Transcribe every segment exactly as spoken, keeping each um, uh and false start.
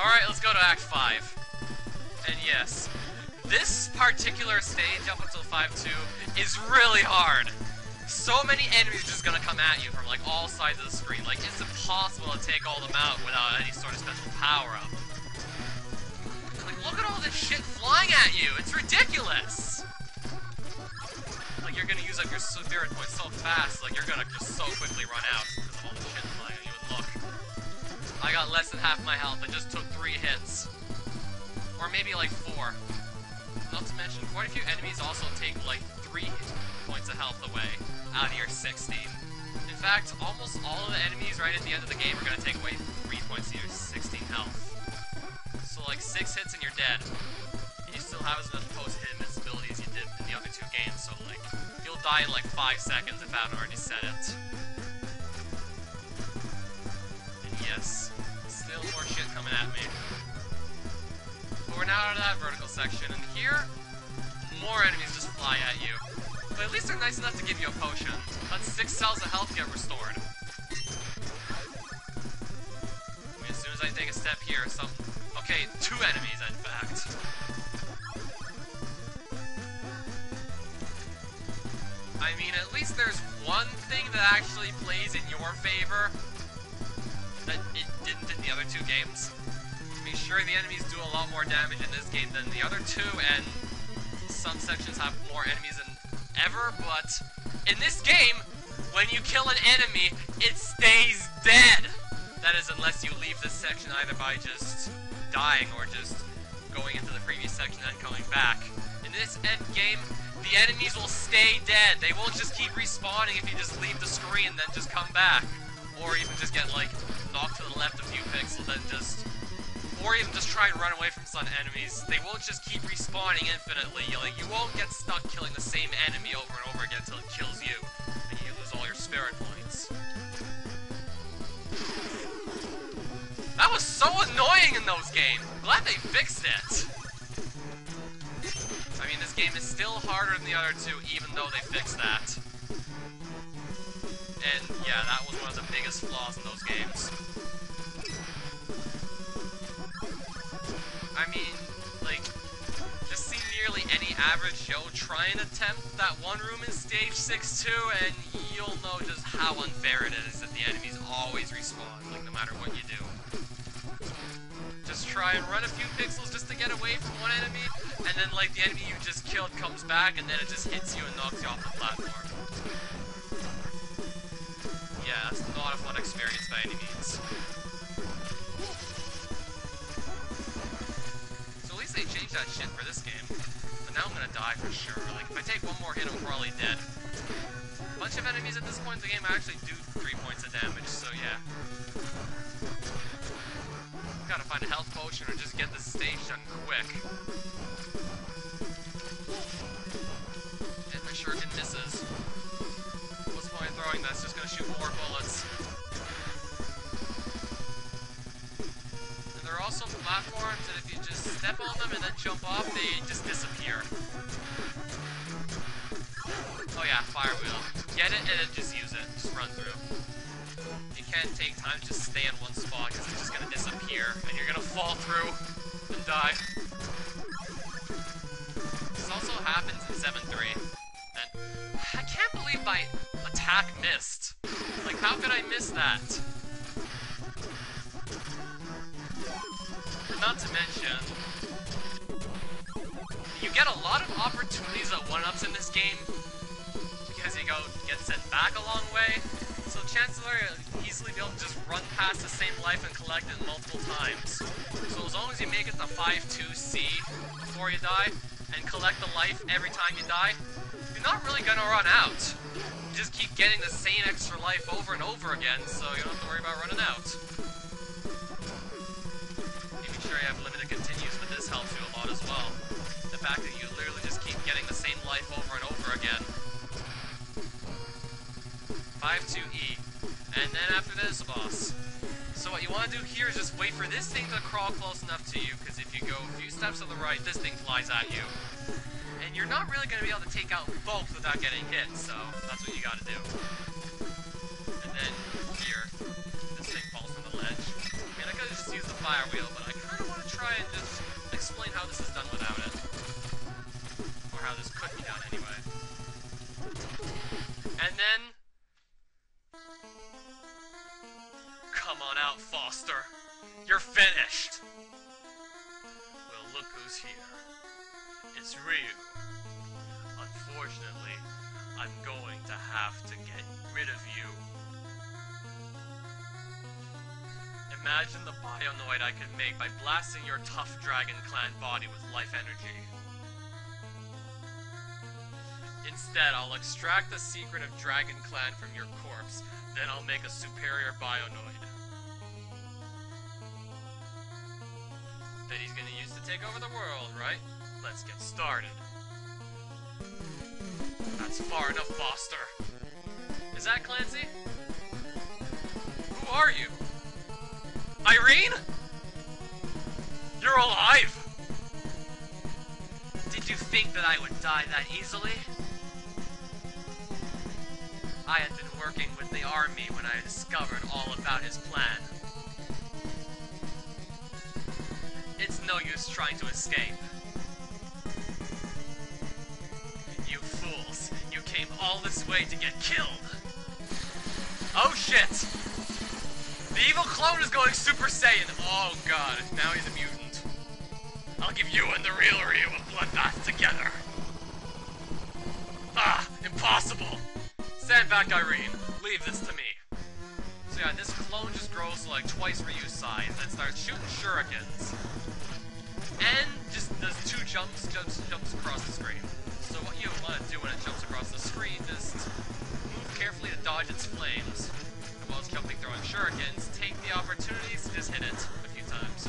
Alright, let's go to Act five. And yes, this particular stage up until five two is really hard. So many enemies just gonna come at you from like all sides of the screen. Like it's impossible to take all them out without any sort of special power-up. Like look at all this shit flying at you. It's ridiculous. Like you're gonna use up your spirit points so fast, like you're gonna just so quickly run out because of all the shit flying at you. And look, I got less than half my health. I just took three hits, or maybe like four. Not to mention, quite a few enemies also take like three points of health away out of your sixteen. In fact, almost all of the enemies right at the end of the game are going to take away three points of your sixteen health. So like six hits and you're dead. And you still have as much post-hit invincibility as you did in the other two games, so like, you'll die in like five seconds if I haven't already said it. And yes, still more shit coming at me. But we're now out of that vertical section, and here, more enemies just fly at you. But at least they're nice enough to give you a potion. Let six cells of health get restored. I mean, as soon as I take a step here, some... Okay, two enemies, in fact. I mean, at least there's one thing that actually plays in your favor that it didn't in the other two games. I mean, sure, the enemies do a lot more damage in this game than the other two, and some sections have more enemies than ever, but in this game, when you kill an enemy, it stays dead! That is, unless you leave this section either by just dying or just going into the previous section and coming back. In this end game, the enemies will stay dead. They won't just keep respawning if you just leave the screen and then just come back. Or even just get, like, knocked to the left a few pixels and just... Or even just try and run away from some enemies. They won't just keep respawning infinitely. Like, you won't get stuck killing the same enemy over and over again until it kills you. And you lose all your spirit points. That was so annoying in those games! Glad they fixed it! I mean, this game is still harder than the other two, even though they fixed that. And yeah, that was one of the biggest flaws in those games. I mean, like, just see nearly any average show try and attempt that one room in stage six two, and you'll know just how unfair it is that the enemies always respawn, like, no matter what you do. Just try and run a few pixels just to get away from one enemy, and then, like, the enemy you just killed comes back, and then it just hits you and knocks you off the platform. Yeah, that's not a fun experience by any means. They changed that shit for this game, but now I'm gonna die for sure. Like, if I take one more hit, I'm probably dead. A bunch of enemies at this point in the game actually do three points of damage, so yeah. Gotta find a health potion or just get this stage done quick. And my shuriken misses. What's the point of throwing that? It's just gonna shoot more bullets. There are also platforms that if you just step on them and then jump off, they just disappear. Oh yeah, fire wheel. Get it and then just use it. Just run through. You can't take time to just stay in one spot because it's just gonna disappear and you're gonna fall through and die. This also happens in seven three. And I can't believe my attack missed. Like, how could I miss that? Not to mention, you get a lot of opportunities at one-ups in this game because you go get sent back a long way, so chances are you'll easily be able to just run past the same life and collect it multiple times. So as long as you make it to five two C before you die, and collect the life every time you die, you're not really gonna run out. You just keep getting the same extra life over and over again, so you don't have to worry about running out. Sure, you have limited continues, but this helps you a lot as well. The fact that you literally just keep getting the same life over and over again. five two E. And then after this, boss. So what you want to do here is just wait for this thing to crawl close enough to you, because if you go a few steps to the right, this thing flies at you. And you're not really going to be able to take out both without getting hit, so that's what you got to do. And then here, this thing falls from the ledge. I mean, I could have just used the fire wheel, but I kind of this could be done anyway. And then... Come on out, Foster. You're finished. Well, look who's here. It's Ryu. Unfortunately, I'm going to have to get rid of you. Imagine the bionoid I could make by blasting your tough Dragon Clan body with life energy. Instead, I'll extract the secret of Dragon Clan from your corpse, then I'll make a superior bionoid that he's gonna use to take over the world, right? Let's get started. That's far enough, Foster. Is that Clancy? Who are you? Irene? You're alive! Did you think that I would die that easily? I had been working with the army when I discovered all about his plan. It's no use trying to escape. You fools, you came all this way to get killed! Oh shit! The evil clone is going Super Saiyan! Oh god, now he's a mutant. I'll give you and the real Ryu a bloodbath together! Ah, impossible! Stand back, Irene. Leave this to me. So yeah, this clone just grows to like twice Ryu's size and starts shooting shurikens. And just does two jumps, jumps, jumps across the screen. So what you want to do when it jumps across the screen, just move carefully to dodge its flames. And while it's jumping throwing shurikens, take the opportunities to just hit it a few times.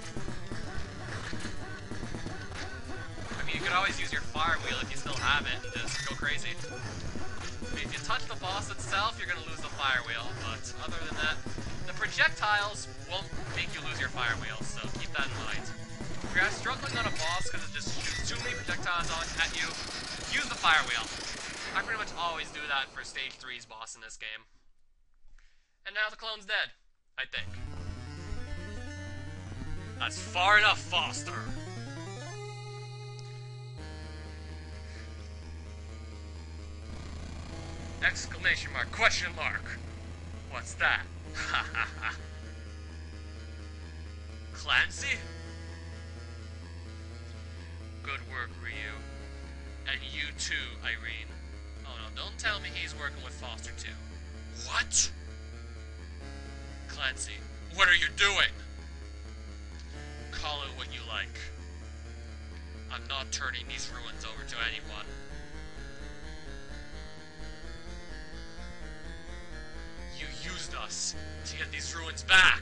I mean, you could always use your fire wheel if you still have it and just go crazy. I mean, if you touch the boss itself, you're gonna lose the fire wheel, but other than that, the projectiles won't make you lose your fire wheel, so keep that in mind. If you're struggling on a boss because it just shoots too many projectiles on at you, use the fire wheel. I pretty much always do that for stage three's boss in this game. And now the clone's dead, I think. That's far enough, Foster. Exclamation mark, question mark. What's that? Ha ha ha. Clancy? Good work, Ryu. And you too, Irene. Oh no, don't tell me he's working with Foster too. What? Clancy, what are you doing? Call it what you like. I'm not turning these ruins over to anyone. You used us to get these ruins back!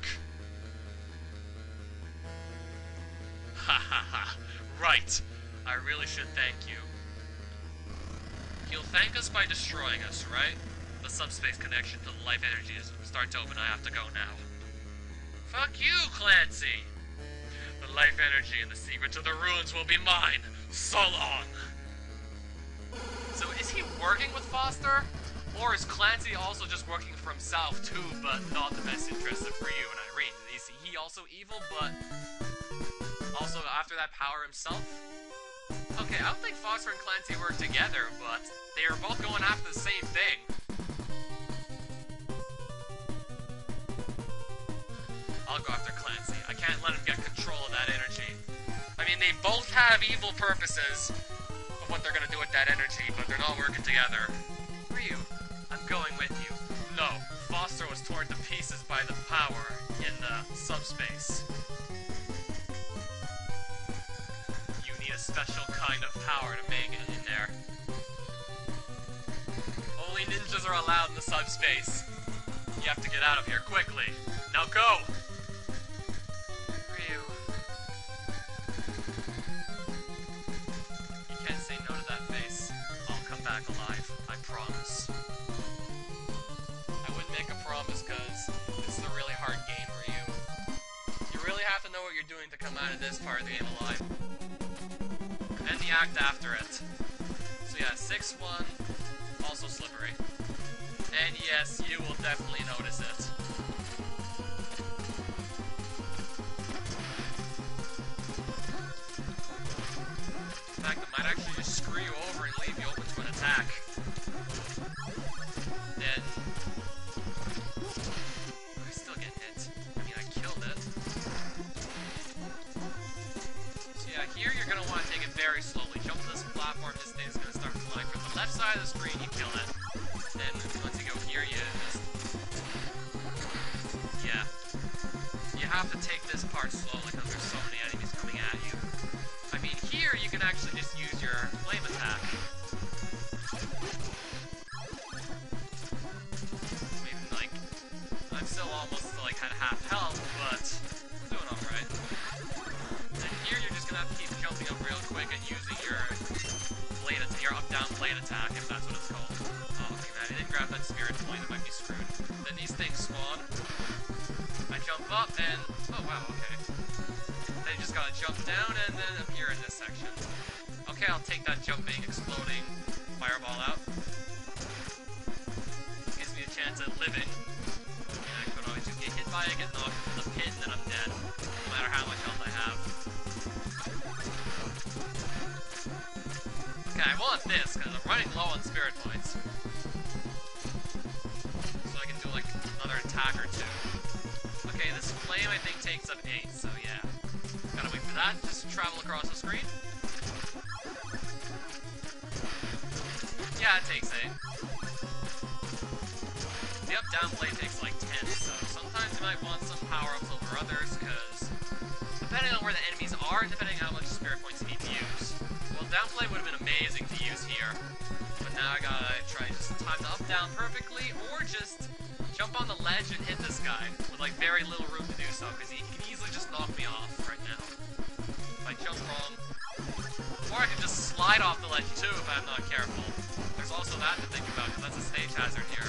Ha ha ha, right. I really should thank you. You'll thank us by destroying us, right? The subspace connection to the life energy is starting to open. I have to go now. Fuck you, Clancy! The life energy and the secret to the ruins will be mine. So long! So is he working with Foster? Or is Clancy also just working for himself too, but not the best interests of Ryu and Irene? Is he also evil, but also after that power himself? Okay, I don't think Foster and Clancy work together, but they are both going after the same thing. I'll go after Clancy. I can't let him get control of that energy. I mean, they both have evil purposes of what they're gonna do with that energy, but they're not working together. Ryu, I'm going with you. No, Foster was torn to pieces by the power in the subspace. You need a special kind of power to make it in there. Only ninjas are allowed in the subspace. You have to get out of here quickly. Now go! Ryu. You can't say no to that face. I'll come back alive. I promise. I wouldn't make a promise because this is a really hard game, Ryu. You really have to know what you're doing to come out of this part of the game alive. And the act after it. So yeah, six one, also slippery. And yes, you will definitely notice it. In fact, I might actually just just screw you over and leave you open to an attack. Then... I still get hit. I mean, I killed it. So yeah, here you're going to want to take it very slowly. Jump to this platform, this thing's going to start flying from the left side of the screen, you kill it. Then once you go here, you just... Yeah. You have to take this part slowly because there's so many enemies coming at you. I mean, here you can actually just use your flame attack. Maybe, like, I'm still almost, like, at half health, but I'm doing alright. And here you're just gonna have to keep jumping up real quick and using your blade, your up-down blade attack, if that's what it's called. Oh, okay, man, I didn't grab that spirit point, I might be screwed. Then these things spawn. I jump up and... Oh, wow, okay. Then you just gotta jump down and then appear in this section. Okay, I'll take that jumping, exploding fireball out. Gives me a chance at living. And I could always just get hit by it, get knocked into the pit, and then I'm dead. No matter how much health I have. Okay, I want this, because I'm running low on spirit points. So I can do, like, another attack or two. Okay, this flame, I think, takes up eight, so yeah. Gotta wait for that, just travel across the screen. Yeah, it takes eight. The up-down blade takes like ten, so sometimes you might want some power-ups over others, because depending on where the enemies are, and depending on how much spirit points you need to use. Well, down blade would have been amazing to use here, but now I gotta try and just time the up-down perfectly, or just jump on the ledge and hit this guy, with like very little room to do so, because he can easily just knock me off right now. If I jump wrong. Or I can just slide off the ledge too if I'm not careful. There's also that to think about, because that's a stage hazard here.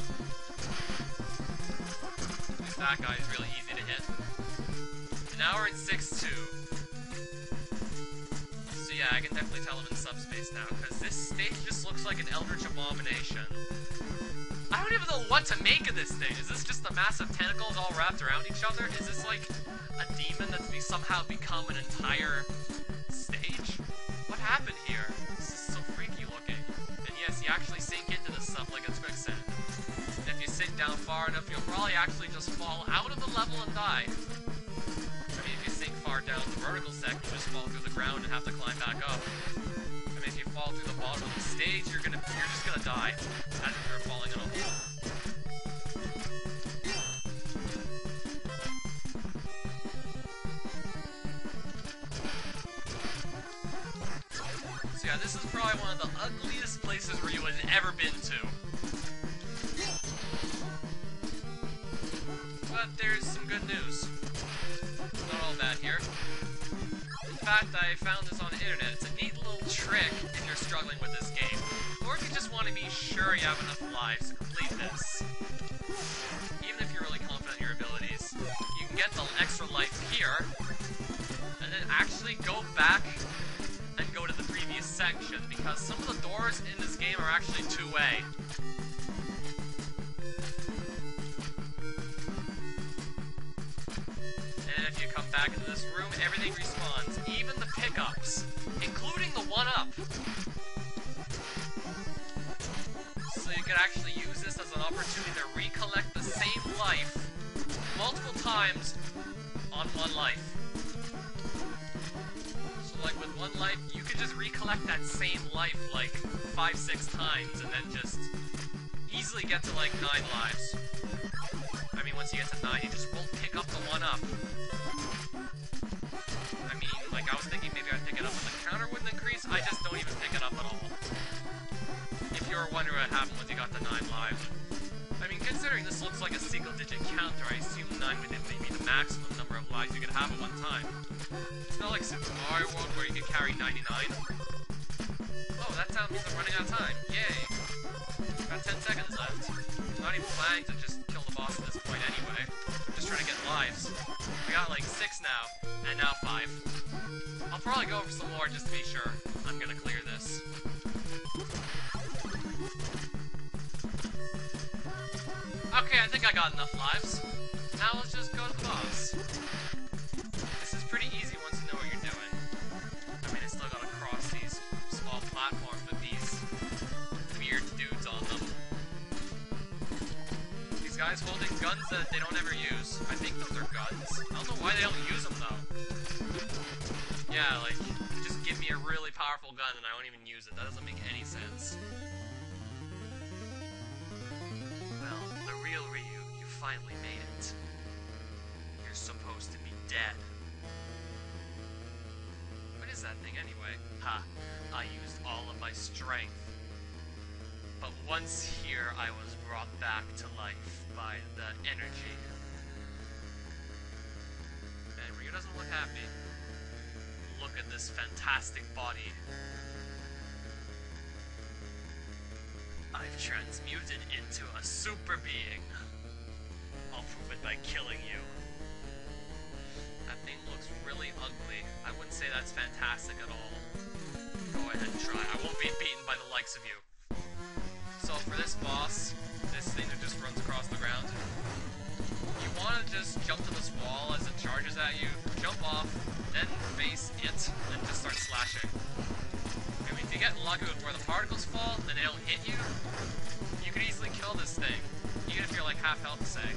At least that guy is really easy to hit. And now we're in six two. So yeah, I can definitely tell I'm in subspace now, because this stage just looks like an eldritch abomination. I don't even know what to make of this thing. Is this just the massive tentacles all wrapped around each other? Is this like a demon that's be somehow become an entire stage? What happened here? This is so freaky looking. And yes, you actually sink into this stuff like it's quicksand. And if you sink down far enough, you'll probably actually just fall out of the level and die. I mean, if you sink far down the vertical section, you just fall through the ground and have to climb back up. I mean, if you fall through the bottom of the stage, you're gonna you're just gonna die as if you're falling in a hole. So yeah, this is probably one of the ugliest places where you had ever been to. But there's some good news. It's not all bad here. In fact, I found this on the internet. It's a neat little trick if you're struggling with this game. Or if you just want to be sure you have enough lives to complete this. Even if you're really confident in your abilities. You can get the extra life here, and then actually go back and go to the previous section, because some of the doors in this game are actually two-way. And if you come back into this room, everything respawns, even the pickups, including the one-up. So you can actually use this as an opportunity to recollect the same life multiple times on one life. So like with one life, you could just recollect that same life like five, six times, and then just easily get to like nine lives. I mean, once you get to nine, you just won't pick up the one-up. I mean, like, I was thinking maybe I'd pick it up when the counter wouldn't increase. I just don't even pick it up at all. If you were wondering what happened once you got to nine lives. I mean, considering this looks like a single-digit counter, I assume nine would be the maximum number of lives you could have at one time. It's not like Super Mario World where you could carry ninety-nine. Oh, that time means I'm running out of time. Yay! Got ten seconds left. I'm not even planning to just kill the boss at this point anyway. I'm just trying to get lives. We got like six now, and now five. I'll probably go over some more just to be sure I'm gonna clear this. Okay, I think I got enough lives. Now let's just go to the boss. This is pretty easy once you know what you're doing. I mean, I still gotta cross these small guys holding guns that they don't ever use. I think those are guns. I don't know why they don't use them, though. Yeah, like, just give me a really powerful gun and I don't even use it. That doesn't make any sense. Well, the real Ryu, you finally made it. You're supposed to be dead. What is that thing anyway? Ha, I used all of my strength. But once here, I was brought back to life by the energy. And Ryu doesn't look happy. Look at this fantastic body. I've transmuted into a super being. I'll prove it by killing you. That thing looks really ugly. I wouldn't say that's fantastic at all. Go ahead and try. I won't be beaten by the likes of you. So for this boss, this thing that just runs across the ground, you want to just jump to this wall as it charges at you, jump off, then face it, and just start slashing. I mean, if you get lucky with where the particles fall, and it'll hit you, you could easily kill this thing, even if you're like half health, say.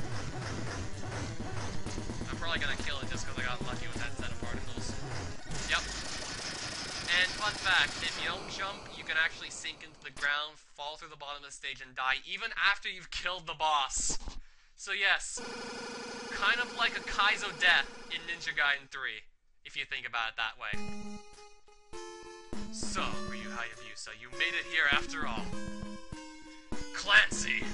I'm probably gonna kill it just because I got lucky with that set of particles. Yep. And fun fact, if you don't jump, you can actually sink into the ground, fall through the bottom of the stage, and die even after you've killed the boss. So yes, kind of like a Kaizo death in Ninja Gaiden three, if you think about it that way. So, Ryu Hayabusa, you made it here after all. Clancy!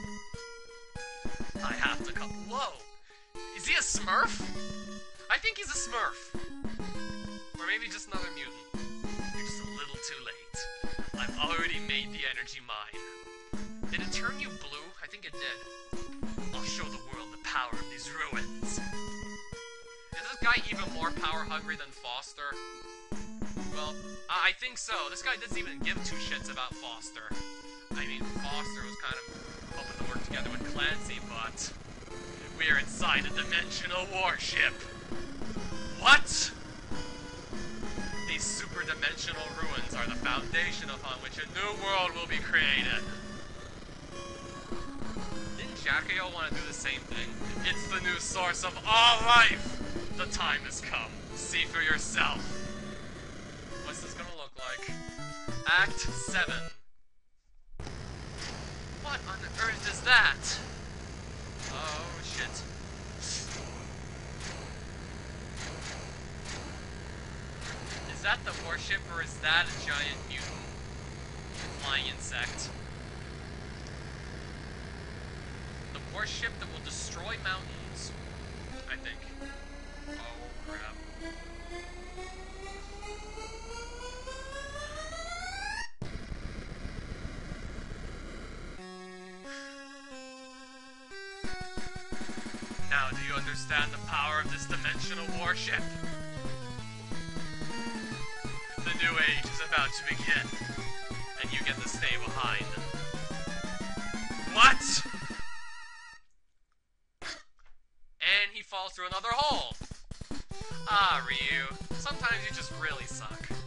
I have to come- Whoa! Is he a Smurf? I think he's a Smurf. Or maybe just another mutant. You're just a little too late. I've already made the energy mine. Did it turn you blue? I think it did. I'll show the world the power of these ruins. Is this guy even more power-hungry than Foster? Well, I think so. This guy doesn't even give two shits about Foster. I mean, Foster was kind of hoping to work together with Clancy, but we're inside a dimensional warship. What? These super-dimensional ruins are the foundation upon which a new world will be created. Didn't Jakio want to do the same thing? It's the new source of all life! The time has come. See for yourself. What's this gonna look like? Act seven. What on earth is that? Oh, shit. Is that the warship, or is that a giant mutant flying insect? The warship that will destroy mountains, I think. Oh, crap. Now, do you understand the power of this dimensional warship? The new age is about to begin, and you get to stay behind. What? And he falls through another hole. Ah, Ryu, sometimes you just really suck.